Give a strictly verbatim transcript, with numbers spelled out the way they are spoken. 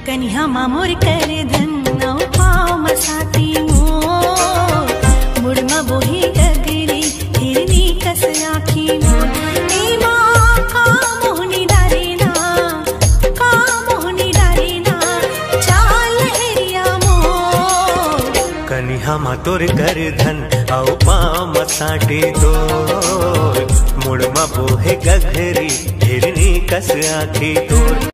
कन्या मामोर कर धन नौ पाव मसाती मोर मुड़मा बोही गगरी हिरनी कस आखी मोर ए माँ का मोहनी डारेना का मोहनी डारेना चाल हेरिया मोर कन्या मा तोर कर धन औ पाव मसाटी तोर मुड़मा बोहे गगरी हिरनी कस आखी तोर।